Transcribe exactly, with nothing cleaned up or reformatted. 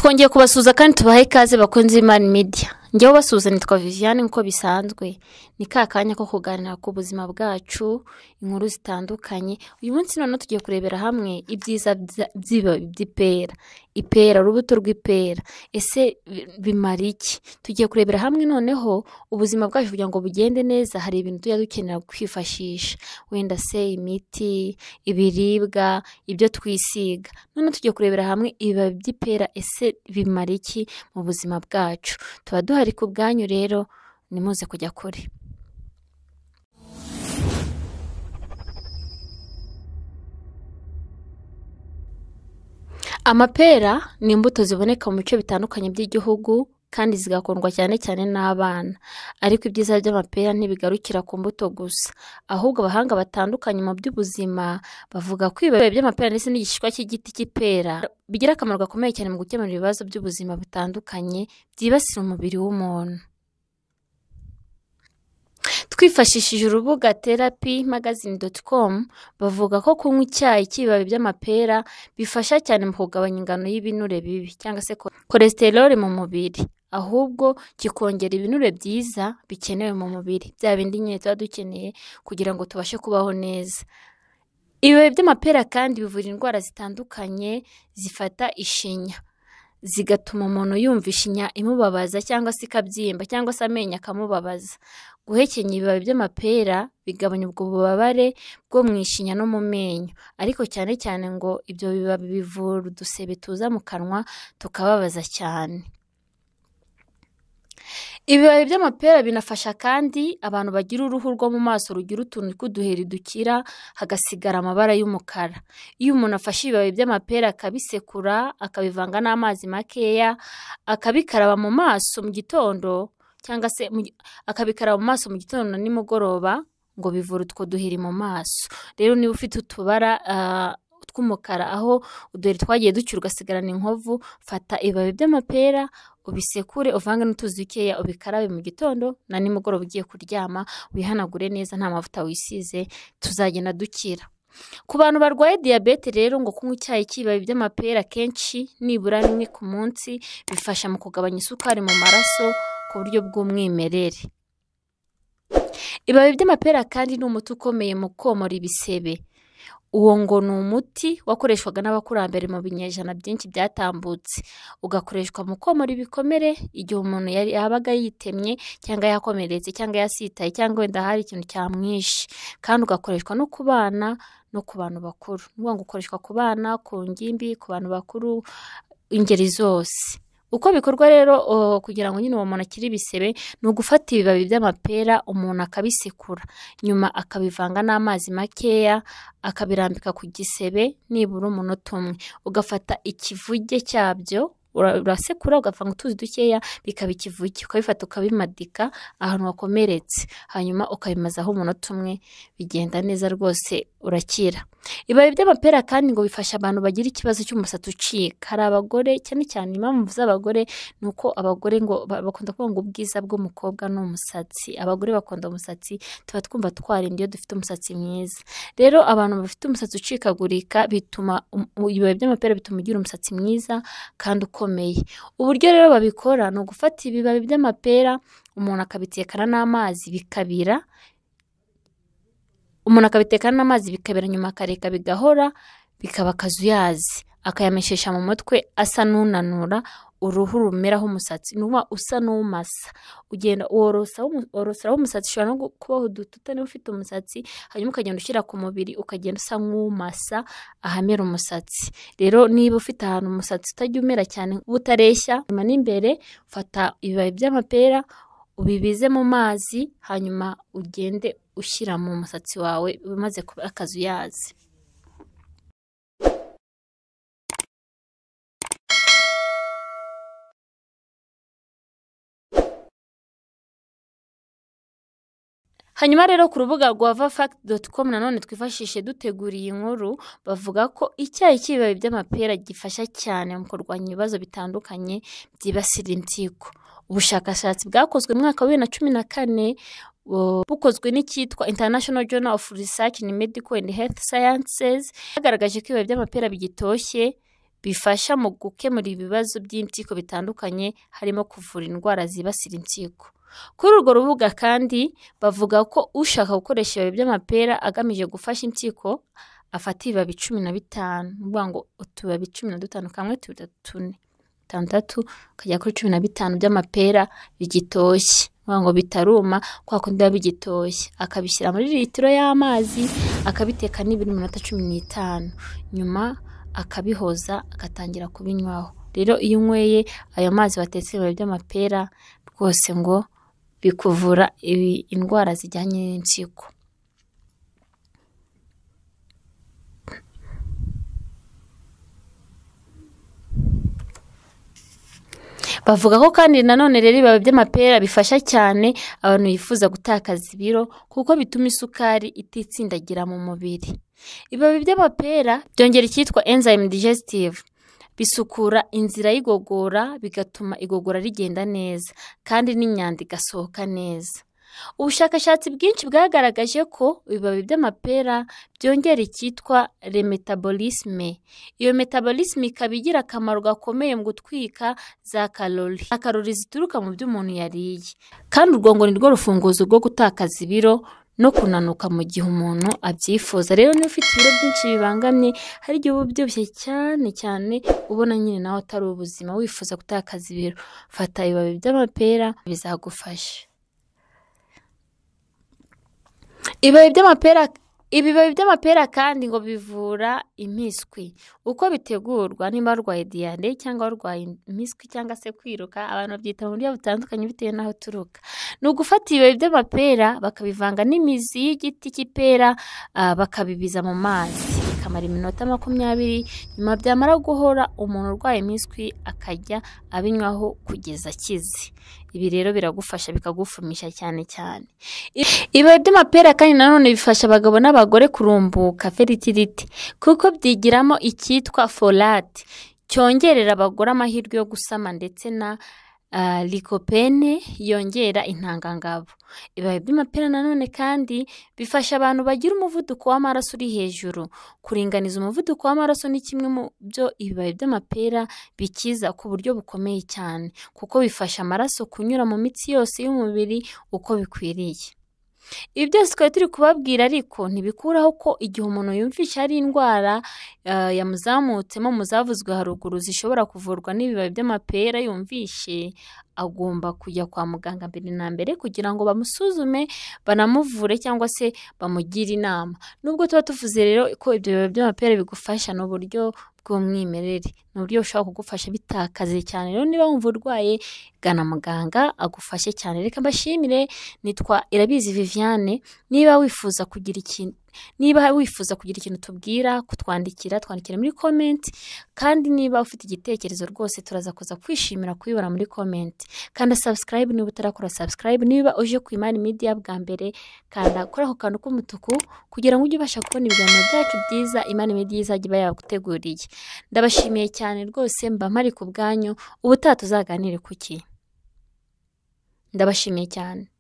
Twongeye kubasuza kandi tubahe ikaze bakunze Imana Media. Njyewe basuza nitwa Viviane nko bisanzwe. Ni ka kanya ko kuganira ku buzima bwacu, inkuru zitandukanye. Uyu munsi none tugiye kurebera hamwe ibyiza by'ibibabi by'ipera. Ipera, urubuto rw'ipera. Ese bimara iki? Tugiye kurebera hamwe noneho ubuzima bwacu kugira ngo bugende neza. Hari ibintu tujya dukenera kwifashisha. Wenda se imiti, ibiribwa, ibyo twisiga. None tugiye kurebera hamwe ibibabi by'ipera. Ese bimara iki mu buzima bwacu? Tuba duhari ku bwanyu rero nimuze kujya kure. Amapera ni imbuto ziboneka mu bice bitandukanye by'igihugu kandi zigakundwa cyane cyane n'abana. Ariko ibyiza by'amapera ntibigarukira ku mbuto gusa, ahubwo abahanga batandukanye mu by'ubuzima bavuga ko ibibabi by'amapera ndetse n'igishishwa cy'igiti cy'ipera bigira akamaro gakomeye cyane mu gukemura ibibazo by'ubuzima bitandukanye byibasira umubiri w'umuntu. Twifashishije urubuga therapy magazine dot com bavuga ko kunywa icyayi cy'ibibabi by'amapera bifasha cyane mu kugabanya ingano y'ibinure bibi cyangwa se cholesterol mu mubiri, ahubwo kikongera ibinure byiza bikenewe mu mubiri, bya bindi nyine tuba dukeneye kugira ngo tubashe kubaho neza. Ibibabi by'amapera kandi bivura indwara zitandukanye zifata ishinya, zigatuma umuntu yumva ishinya imubabaza cyangwa se ikabyimba cyangwa se amenyo akamubabaza. Guhekenya ibibabi by'amapera bigabanya ubwo bubabare bwo mu ishinya no mu menyo, ariko cyane cyane ngo ibyo bibabi bivura udusebe tuza mu kanwa tukababaza cyane. Ibibabi by'amapera binafasha kandi abantu bagira uruhu rwo mu maso rugira utuntu tw'uduheri dukira hagasigara amabara y'umukara. Iyo umuntu afashe ibibabi by'amapera akabisekura akabivanga n'amazi makeya akabikaraba mu maso mu gitondo cyangwa se akabikaraba mu maso mu gitondo na nimugoroba ngo bivura utwo duheri mu maso. Rero niba ufite utubara uh, tw'umukara aho uduheri twagiye ducyura ugasigarana inkovu, fata ibibabi by'amapera ubisekure uvange n'utuzi dukeya ubikarabe mu gitondo na nimugoroba ugiye kuryama, wihanagure neza nta mavuta wisize, tuzagenda dukira. Ku bantu barwaye diabete rero ngo kunywa icyayi cy'ibibabi by'amapera kenshi nibura rimwe ku munsi bifasha mu kugabanya isukari mu maraso ku buryo bw'umwimerere. Ibibabi by'amapera kandi ni umuti ukomeye mu komora ibisebe. Uwo ngo ni umuti wakoreshwaga n'abakurambere mu binyejana byinshi byatambutse, ugakoreshwa mu komora ibikomere igihe umuntu yari yabaga yitemye cyangwa yakomeretse cyangwa yasitaye cyangwa wenda hari ikintu cyamwishe, kandi ugakoreshwa no ku bana no ku bantu bakuru. Nuvuga ngo ukoreshwa ku bana, ku ngimbi, ku bantu bakuru, ingeri zose. Uko bikorwa rero uh, kugira ngo nyine uwo muntu akiri ibisebe ni ugufata ibibabi by'amapera umuntu akabisekura, nyuma akabivanga n'amazi makeya akabirambika ku gisebe nibura umunota umwe, ugafata ikivuge cyabyo urasekura ugavanga utuzi dukeya bikaba ikivuge, ukabifata ukabimadika ahantu wakomeretse, hanyuma ukabimazaho umunota umwe, bigenda neza rwose urakira. Ibibabi by'amapera kandi ngo bifasha abantu bagira ikibazo cy'umusatsi ucika. Hari abagore cyane cyane, impamvu z'abagore nuko abagore ngo bakunda kuvuga ngo ubwiza bw'umukobwa ni umusatsi, abagore bakunda umusatsi, tuba twumva twarinda iyo dufite umusatsi mwiza. Rero abantu bafite umusatsi ucikagurika bituma ibibabi by'amapera bituma ugira umusatsi mwiza kandi ukomeye. Uburyo rero babikora ni ugufata ibibabi by'amapera umuntu akabitekana n'amazi bikabira, umuntu akabitekana n'amazi bikabira, nyuma akareka bigahora bikaba akazuyazi, akayameshesha mu mutwe asa n'unanura uruhu rumeraho umusatsi, nuba usa n'umasa, ugenda worosa woroseraho umusatsi, ushobora no kubaho udututa niba ufite umusatsi, hanyuma ukagenda ushyira ku mubiri ukagenda usa nk'umasa ahamera umusatsi. Rero niba ufite ahantu umusatsi utajya umera cyane utareshya, nyuma n'imbere ufata ibibabi by'amapera ubibize mu mazi, hanyuma ugende ushyira mu musatsi wawe bimaze kuba akazuyazi. Hanyuma rero ku rubuga rwa fact dot com nanone twifashishe duteguriye inkuru bavuga ko icyayi cy'ibibabi by'amapera gifasha cyane mu kurwanya ibibazo bitandukanye byibasira impyiko. Ubushakashatsi bwakozwe mu mwaka wa bibiri na cumi na kane bukozwe n'icyitwa International Journal of Research in Medical and Health Sciences, yagaragaje ko ibibabi by'amapera bigitoshye bifasha mu gukemura ibibazo by'impyiko bitandukanye harimo kuvura indwara zibasira impyiko. Kuri urwo rubuga kandi bavuga ko ushaka gukoresha ibibabi by'amapera agamije gufasha impyiko afata ibibabi cumi na bitanu, nuvuga ngo utubabi cumi na dutanu, kamwe tubiri tune tandatu kajya kuri cumi na bitanu by'amapera bigitoshye, nuvuga ngo bitaruma kwa kundi biba bigitoshye, akabishyira muri litiro y'amazi akabiteka nibiri minota cumi n'itanu, nyuma akabihoza agatangira kubinywaho. Rero iyo unyweye ayo mazi watetse ibibabi by'amapera rwose ngo bikuvura indwara zijyanye n'impyiko. Bavuga ko kandi nanone rero ibibabi by'amapera bifasha cyane abantu bifuza gutakaza ibiro kuko bituma isukari ititsindagira mu mubiri. Ibibabi by'amapera byongera icyitwa enzyme digestive, bisukura inzira y'igogora bigatuma igogora rigenda neza kandi n'inyanda igasohoka neza. Ubushakashatsi bwinshi bwagaragaje ko ibibabi by'amapera byongera icyitwa remetabolisme. Iyo metabolisme ikaba igira akamaro gakomeye mu gutwika za kalori, kalori zituruka mu byo umuntu yariye, kandi urwo ngo ni rwo rufunguzo rwo gutakaza ibiro no kunanuka mu gihe umuntu abyifuza. Rero niba ufite ibiro byinshi bibangamye, hari igihe uba ubyibushye cyane cyane ubona nyine nawe atari ubuzima, wifuza gutakaza ibiro, fata ibibabi by'amapera bizagufasha. Ibibabi by'amapera ibibabi by'amapera kandi ngo bivura impiswi. Uko bitegurwa, niba warwaye diyare cyangwa warwaye impiswi cyangwa se kwiruka, abantu babyita mu buryo butandukanye bitewe n'aho turuka. Ni ugufata ibibabi by'amapera bakabivanga n'imizi y'igiti cy'ipera, uh, bakabibiza mu mazi bikamara iminota makumyabiri, nyuma byamara guhora umuntu urwaye impiswi akajya abinywaho kugeza akize. Ibi rero biragufasha bikagufumisha cyane cyane. Ibibabi by'amapera kandi nanone bifasha abagabo n'abagore kurumbuka fertility kuko byigiramo icyitwa folate cyongerera abagore amahirwe yo gusama ndetse na uh, lycopene yongera intangangabo. Ibibabi by'amapera nanone kandi bifasha abantu bagira umuvuduko w'amaraso uri hejuru. Kuringaniza umuvuduko w'amaraso ni kimwe mu byo ibibabi by'amapera bikiza ku buryo bukomeye cyane kuko bifasha amaraso kunyura mu mitsi yose y'umubiri uko bikwiriye. Ibi byose twari turi kubabwira ariko ntibikuraho ko igihe umuntu yumvisha ari indwara uh, yamuzamutsemo mu zavuzwe haruguru zishobora kuvurwa n'ibibabi by'amapera yumvishe, agomba kujya kwa muganga mbere na mbere kugira ngo bamusuzume banamuvure cyangwa se bamugire inama. Nubwo tuba tuvuze rero ko ibyo bibabi by'amapera bigufasha n'uburyo bw'umwimerere, n'uburyo bushobora kugufasha bitakaze cyane. Rero niba wumva urwaye, gana muganga agufashe cyane. Reka mbashimire, nitwa Irabizi Viviane. Niba wifuza kugira ikintu Niba wifuza kugira ikintu tubwira, kutwandikira, twandikire muri comment, kandi niba ufite igitekerezo rwose turaza kuza kwishimira kubibona muri comment. Kanda subscribe niba utarakora subscribe, niba uje ku Imani Media bwa mbere kanda kora ako kantu k'umutuku kugira ngo ujye ubasha kubona ibiganiro byacu byiza Imani Media izajya iba yaguteguriye. Ndabashimiye cyane rwose, mba mpari ku bwanyu, ubutaha tuzaganire kuki. Ndabashimiye cyane.